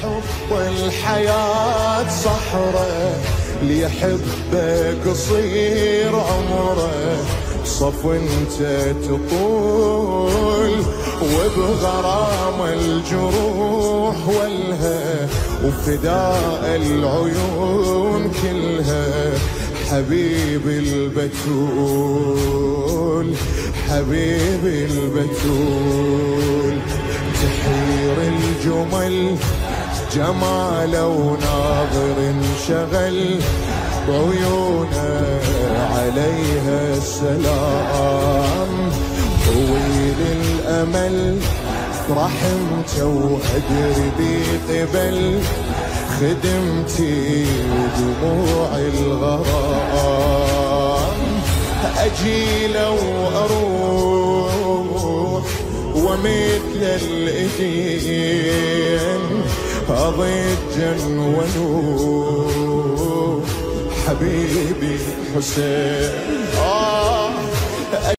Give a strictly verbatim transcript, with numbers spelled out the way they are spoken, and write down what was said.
حب الحياة صحرة، ليحبك قصير عمره، صف انت تطول وبغرام الجروح والها، وفداء العيون كلها، حبيب البتول حبيب البتول. تحير الجمل جماله وناظر انشغل، بعيونه عليها السلام، طويل الأمل رحمته وأدري بقبل، خدمتي دموع الغرام. أجي لو أروح ومثل الإجين، أضجا ونوح حبيبي حسين. آه